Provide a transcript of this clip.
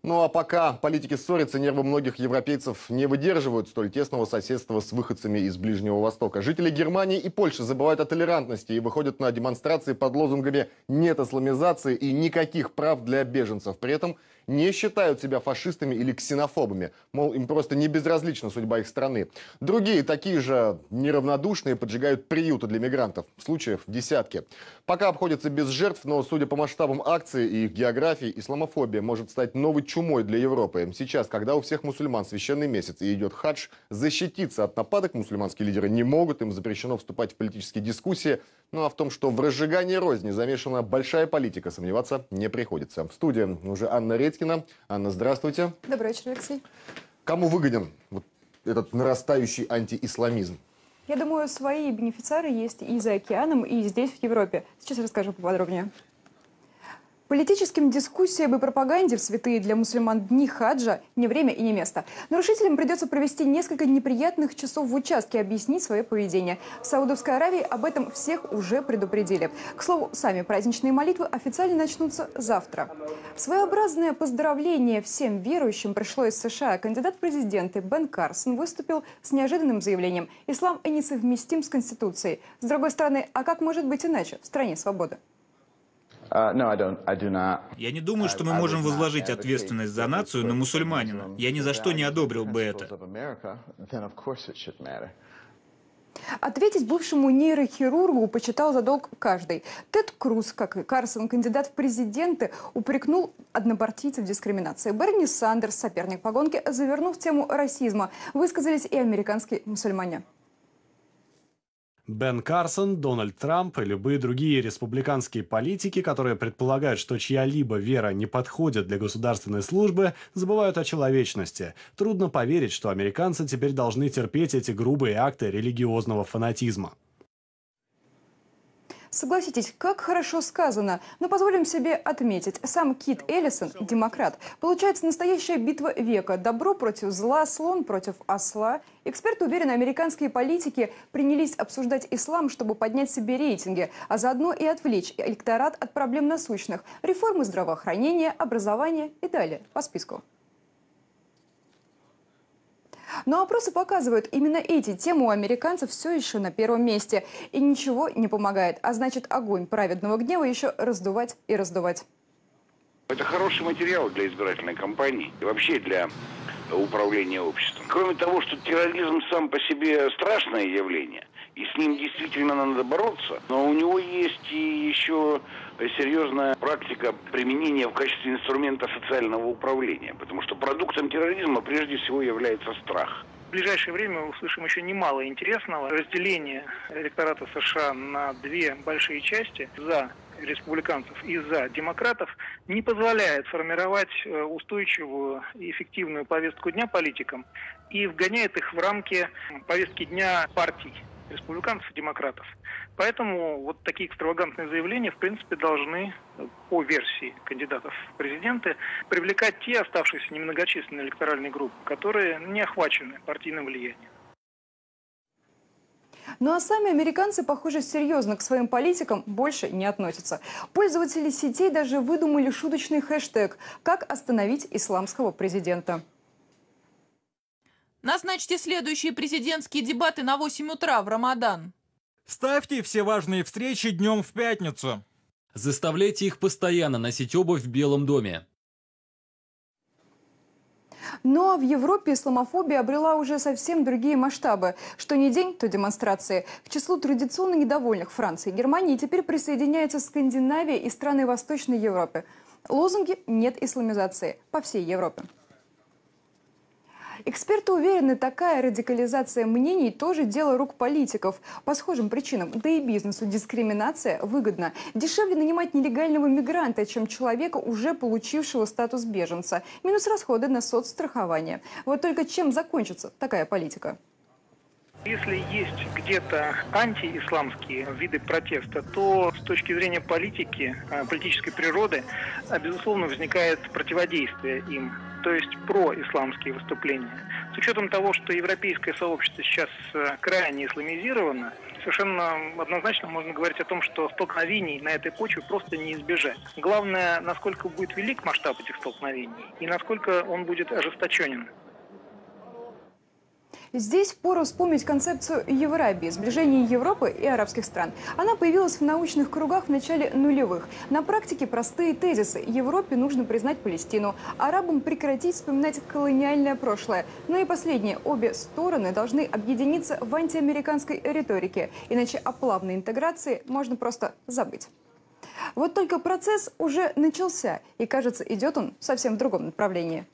Ну а пока политики ссорятся, нервы многих европейцев не выдерживают столь тесного соседства с выходцами из Ближнего Востока. Жители Германии и Польши забывают о толерантности и выходят на демонстрации под лозунгами «нет исламизации» и «никаких прав для беженцев». При этом не считают себя фашистами или ксенофобами. Мол, им просто не безразлична судьба их страны. Другие, такие же неравнодушные, поджигают приюты для мигрантов. Случаев десятки. Пока обходится без жертв, но, судя по масштабам акции и их географии, исламофобия может стать новой чумой для Европы. Сейчас, когда у всех мусульман священный месяц и идет хадж, защититься от нападок мусульманские лидеры не могут. Им запрещено вступать в политические дискуссии. Ну а в том, что в разжигании розни замешана большая политика, сомневаться не приходится. В студии уже Анна Редькина. Анна, здравствуйте. Добрый вечер, Алексей. Кому выгоден вот этот нарастающий антиисламизм? Я думаю, свои бенефициары есть и за океаном, и здесь, в Европе. Сейчас расскажу поподробнее. Политическим дискуссиям и пропаганде в святые для мусульман дни хаджа не время и не место. Нарушителям придется провести несколько неприятных часов в участке и объяснить свое поведение. В Саудовской Аравии об этом всех уже предупредили. К слову, сами праздничные молитвы официально начнутся завтра. Своеобразное поздравление всем верующим пришло из США. Кандидат в президенты Бен Карсон выступил с неожиданным заявлением: «Ислам несовместим с Конституцией». С другой стороны, а как может быть иначе в стране свободы? Я не думаю, что мы можем возложить ответственность за нацию на мусульманина. Я ни за что не одобрил бы это. Ответить бывшему нейрохирургу почитал за долг каждый. Тед Круз, как и Карсон, кандидат в президенты, упрекнул однопартийцев в дискриминации. Берни Сандерс, соперник по гонке, завернув тему расизма. Высказались и американские мусульмане. Бен Карсон, Дональд Трамп и любые другие республиканские политики, которые предполагают, что чья-либо вера не подходит для государственной службы, забывают о человечности. Трудно поверить, что американцы теперь должны терпеть эти грубые акты религиозного фанатизма. Согласитесь, как хорошо сказано, но позволим себе отметить, сам Кит Эллисон – демократ. Получается настоящая битва века. Добро против зла, слон против осла. Эксперты уверены, американские политики принялись обсуждать ислам, чтобы поднять себе рейтинги, а заодно и отвлечь электорат от проблем насущных – реформы здравоохранения, образования и далее по списку. Но опросы показывают, именно эти темы у американцев все еще на первом месте. И ничего не помогает. А значит, огонь праведного гнева еще раздувать и раздувать. Это хороший материал для избирательной кампании и вообще для управления обществом. Кроме того, что терроризм сам по себе страшное явление, и с ним действительно надо бороться, но у него есть и еще серьезная практика применения в качестве инструмента социального управления, потому что продуктом терроризма прежде всего является страх. В ближайшее время мы услышим еще немало интересного. Разделение электората США на две большие части за республиканцев и за демократов не позволяет формировать устойчивую и эффективную повестку дня политикам и вгоняет их в рамки повестки дня партий республиканцев и демократов. Поэтому вот такие экстравагантные заявления, в принципе, должны, по версии кандидатов в президенты, привлекать те оставшиеся немногочисленные электоральные группы, которые не охвачены партийным влиянием. Ну а сами американцы, похоже, серьезно к своим политикам больше не относятся. Пользователи сетей даже выдумали шуточный хэштег «Как остановить исламского президента». Назначьте следующие президентские дебаты на 8 утра в Рамадан. Ставьте все важные встречи днем в пятницу. Заставляйте их постоянно носить обувь в Белом доме. Ну а в Европе исламофобия обрела уже совсем другие масштабы. Что ни день, то демонстрации. К числу традиционно недовольных Франции и Германии теперь присоединяются Скандинавия и страны Восточной Европы. Лозунги «Нет исламизации» по всей Европе. Эксперты уверены, такая радикализация мнений тоже дело рук политиков. По схожим причинам, да и бизнесу дискриминация выгодна. Дешевле нанимать нелегального мигранта, чем человека, уже получившего статус беженца. Минус расходы на соцстрахование. Вот только чем закончится такая политика? Если есть где-то антиисламские виды протеста, то с точки зрения политики, политической природы, безусловно, возникает противодействие им, то есть происламские выступления. С учетом того, что европейское сообщество сейчас крайне исламизировано, совершенно однозначно можно говорить о том, что столкновений на этой почве просто не избежать. Главное, насколько будет велик масштаб этих столкновений и насколько он будет ожесточенен. Здесь пора вспомнить концепцию Евразии, сближения Европы и арабских стран. Она появилась в научных кругах в начале нулевых. На практике простые тезисы. Европе нужно признать Палестину, арабам прекратить вспоминать колониальное прошлое. Но и последнее. Обе стороны должны объединиться в антиамериканской риторике. Иначе о плавной интеграции можно просто забыть. Вот только процесс уже начался, и, кажется, идет он совсем в другом направлении.